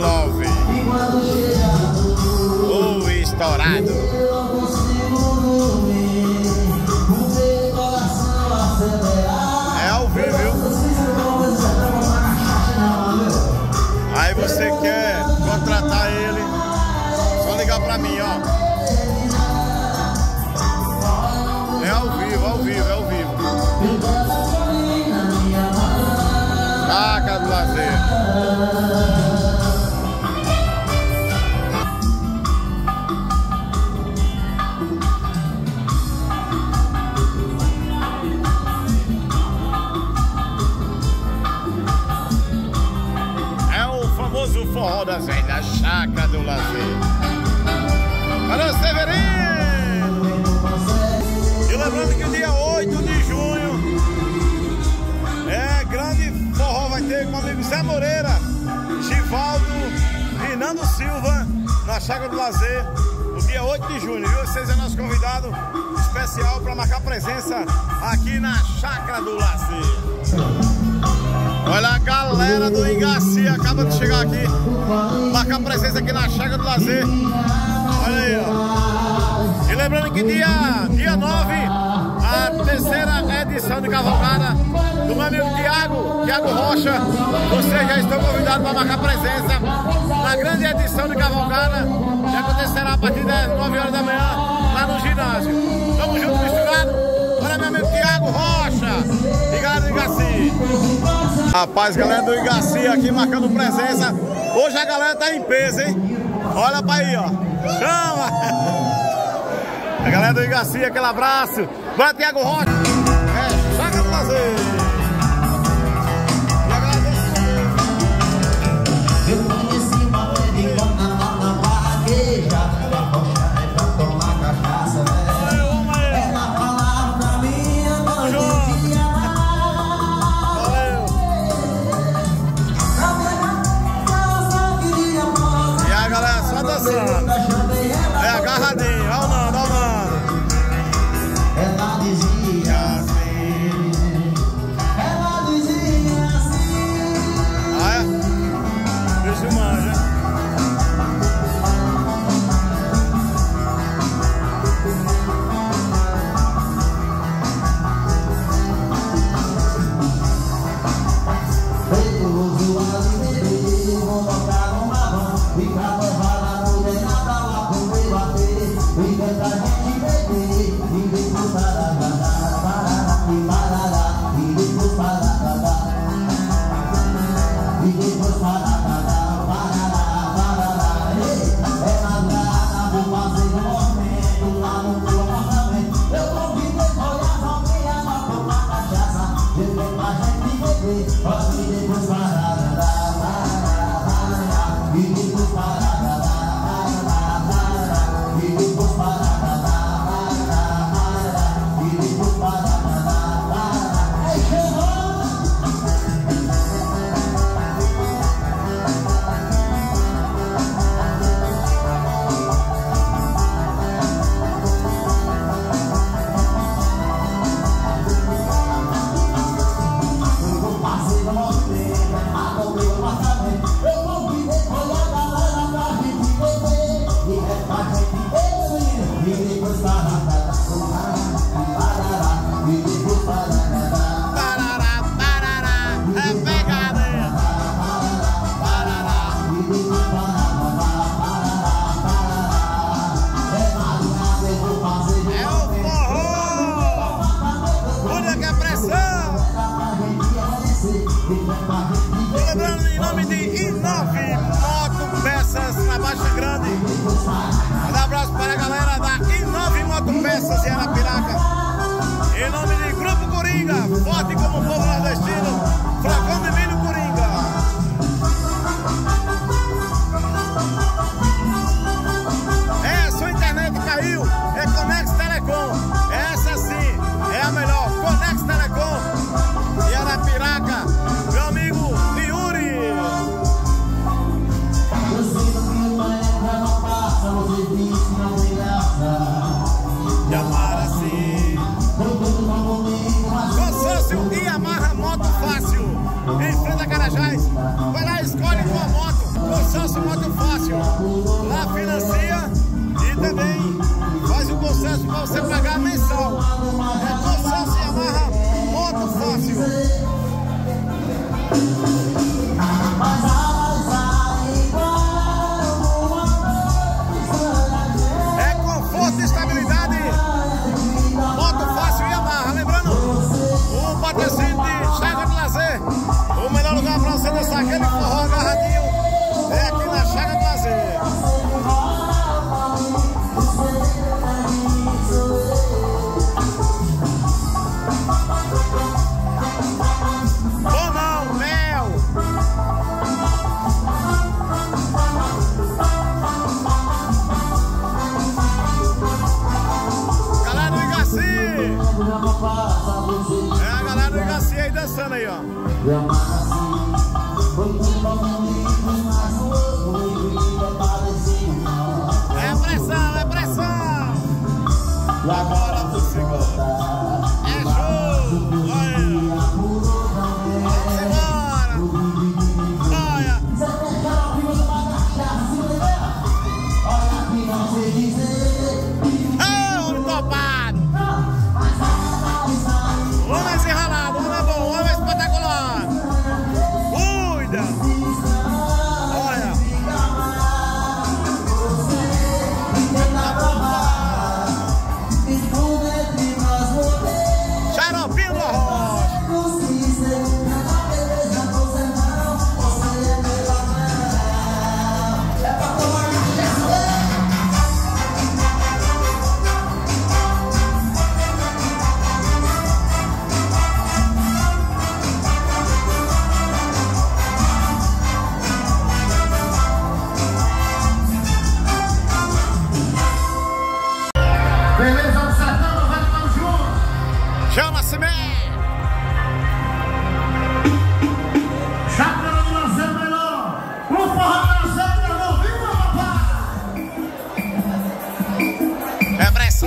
Love. O estourado. É ao vivo, viu? Aí você quer contratar ele, só ligar pra mim, ó. É ao vivo, ao vivo, é ao vivo. Chácara do Lazer. O forró das velhas, Chácara do Lazer. Valeu, Severino! E lembrando que dia 8 de junho grande forró vai ter com o amigo Zé Moreira, Givaldo e Nando Silva na Chácara do Lazer, no dia 8 de junho, viu? Vocês é nosso convidado especial para marcar presença aqui na Chácara do Lazer. Olha a galera do Igaci, acaba de chegar aqui, marcar presença aqui na Chácara do Lazer. Olha aí, ó. E lembrando que dia 9, a terceira edição de cavalgada do meu amigo Tiago Rocha. Vocês já estão convidados para marcar presença na grande edição de cavalgada, que acontecerá a partir das 9 horas da manhã, lá no ginásio. Tamo junto, misturado. Olha meu amigo Tiago Rocha e galera do Igaci. Rapaz, galera do Igaci aqui marcando presença. Hoje a galera tá em peso, hein? Olha pra aí, ó. Chama! A galera do Igaci, aquele abraço. Vai, Tiago Rocha. É Chácara do Lazer. E a galera do... Eu conheci uma mulher de conta na barraqueja. Pra coxar e pra tomar cachaça, né? Ela falava pra mim, eu não podia mais. E a galera só dançando. É agarradinho, olha o Nando, olha o Nando. Ela dizia assim. Ah, é? Deixa eu manja. Lembrando em nome de I9 Motopeças na Baixa Grande. Um abraço para a galera da I9 Motopeças em Arapiraca. Em nome de Grupo Coringa, forte como o povo nordestino, Flocão de Milho Coringa. Sua internet caiu, é Conex Telecom. Essa sim é a melhor, Conex Telecom e Arapiraca. Meu amigo Yuri. Yamara-se. Consórcio Yamaha Moto Fácil, em frente a Carajás. Vai lá, escolhe tua moto. consórcio Moto Fácil. Lá financia e também faz o consórcio para você pagar mensal. É consórcio Yamaha Moto Fácil. É conforto e estabilidade. Moto Fácil Yamaha. Lembrando, o patrocínio de Chácara do Lazer. O melhor lugar para você dançar aquele forró agarradinho é aqui na Chácara do Lazer. Bonão, mel. Galera do Igaci. É a galera do Igaci aí dançando aí, ó. É pressão, é pressão. Agora tu segura. É show. Olha. Vamos embora. Olha. Ah, homem topado. Homem desenrolado, homem bom, homem espetacular. Cuida. Olha. Xaropinho do Arroz. Beleza do Sertão, vai tomar junto. João Nascimento. Chácara do Lazer melhor. O forró do Lazer tá ouvindo, papai? É pressão.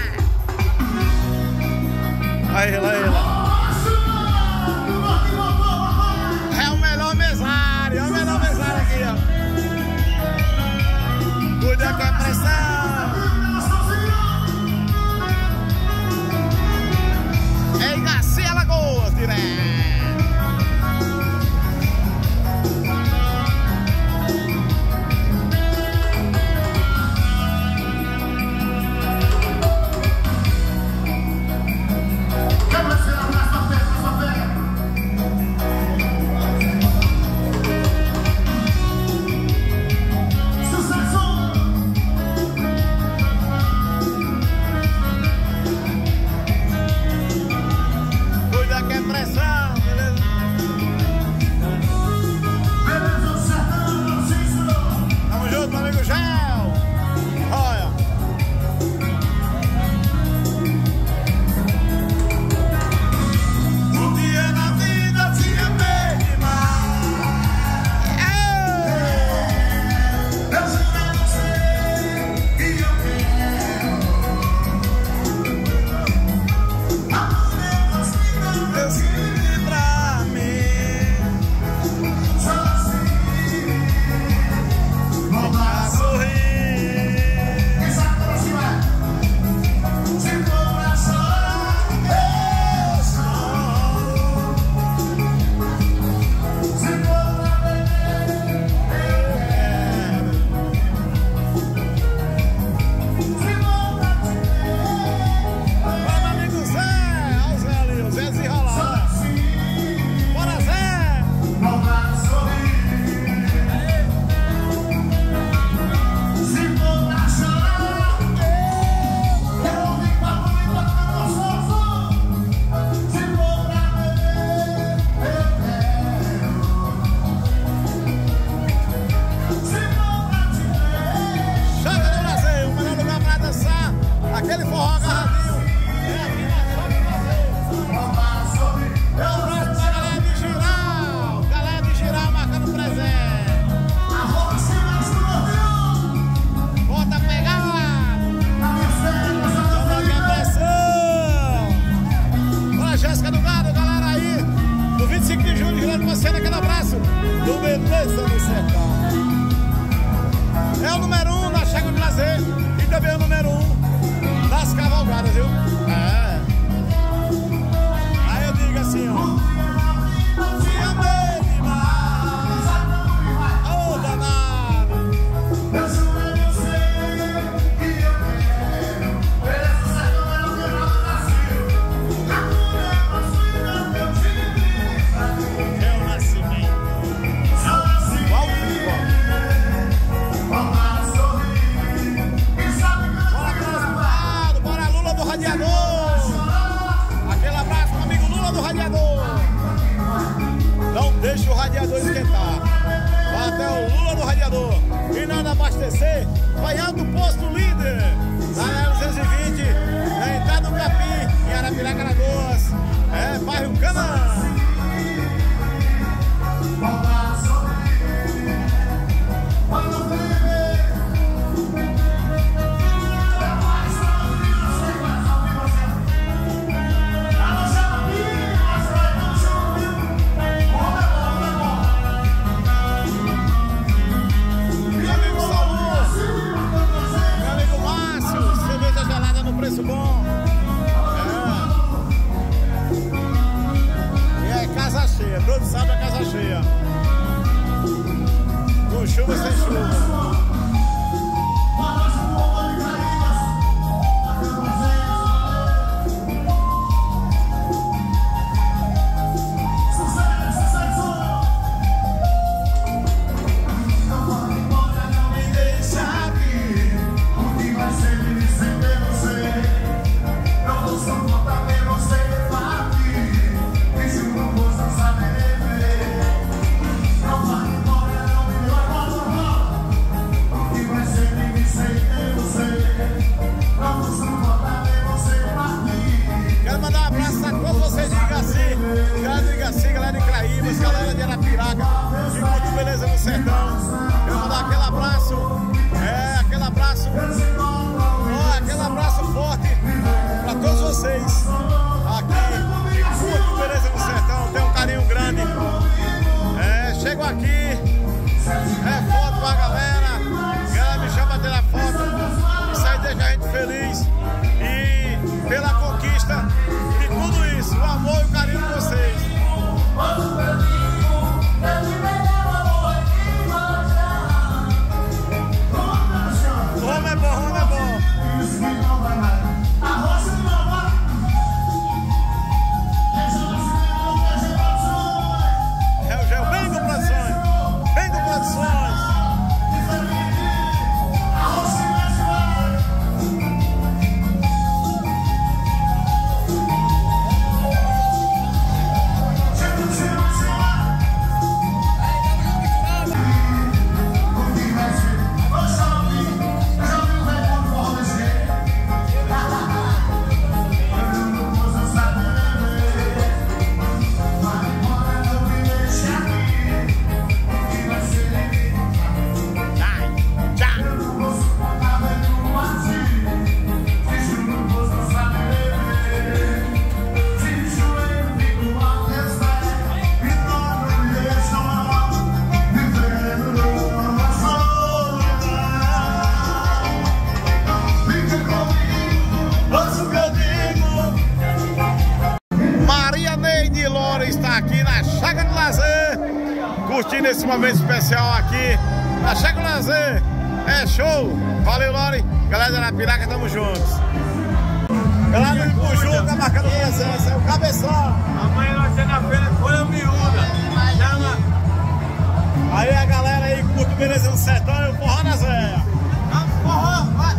Aí, é o melhor mesário. É o melhor mesário aqui, ó. Cuida com a pressão. É Igaci, Alagoas, direto. Cuida que é pressão, beleza? Tamo junto, meu amigo Gel. Olha. Um dia na vida se amei demais. Eu juro a você que eu quero. Eu sinto pra mim. Pra sorrir. Quem sabe como assim vai? Se for pra chorar, eu choro. Se for pra beber, eu quero. Se for pra te ver, Vai, meu amigo Zé. Olha o Zé ali, o Zé desenrolado. Bora, Zé. não dá sorrir. Se for pra chorar, eu vim pra bonita ficar gostoso. Se for pra beber, eu quero. Se for pra te ver, Chácara do Brasil, o melhor lugar pra dançar. Aquele forró agarradinho. É aqui na Chácara do Brasil. não dá sorrir. Um abraço pra galera de Giral. Galera de Giral marcando presente. A roupa se mexe no ouvido. Bota pegada. Na minha cena, só Toma não que é pressão. Olha a Jéssica do Gado, galera aí. Do 25 de julho, girando você naquele abraço. Do Beleza do Sertão. do Lazer e também o número 1 das cavalgadas, viu? É. Aí eu digo assim, ó. Te amei demais. Ô, danado. Eu juro a você que eu quero. Beleza, certo, mas não quero nada Brasil. A mulher mais linda que eu tive. É o nascimento. Qual fica? Bora Lula do Radiador. Aquele abraço pro amigo Lula do Radiador. Não deixa o radiador esquentar. Vai até o Lula do Radiador. E nada abastecer, vai do posto líder. Na 220, na entrada do Capim, em Arapiraca, Alagoas. É, bairro Cana. Preço bom. É. E é casa cheia, todo sábado é casa cheia. Com chuva sem chuva. Quero mandar um abraço a todos vocês de Igaci, galera de Craíbas, galera de Arapiraca, que curte beleza no sertão. Quero mandar aquele abraço, aquele abraço, aquele abraço forte para todos vocês aqui que curte beleza no sertão, tem um carinho grande. Chego aqui, foto pra galera me chama pra tirar foto, isso aí deixa a gente feliz. E pela conquista de tudo isso, o amor e o carinho de vocês. Homem é bom, homem é bom. É o Gel, bem com produções, bem com produções. Está aqui na Chácara do Lazer, curtindo esse momento especial aqui na Chácara do Lazer. É show! Valeu, Lore! Galera da Arapiraca, tamo juntos. Galera do Ipuju tá marcando presença, é o Cabeção. Amanhã nós temos na feira Folha Miúda. Chama. Aí a galera aí curte beleza no sertão e o forró na Zé. Forró, vai.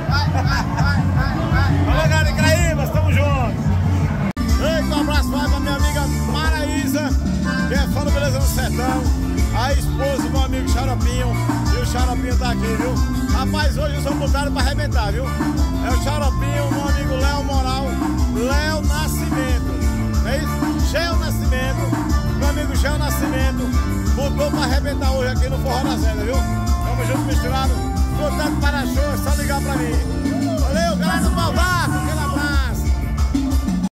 Valeu, galera de Craíbas, tamo juntos. Eita, um abraço pra minha amiga Maraísa, que é fã do Beleza no Sertão. A esposa do meu amigo Xaropinho. E o Xaropinho tá aqui, viu? Rapaz, hoje eu sou mutado pra arrebentar, viu? É o Xaropinho, meu amigo Léo Moral, Léo Nascimento. É isso? Gel Nascimento. Meu amigo Gel Nascimento botou pra arrebentar hoje aqui no Forró da Zé, viu? Tamo junto, misturado. Botando para show, é só ligar pra mim. Valeu, galera do Baldaco.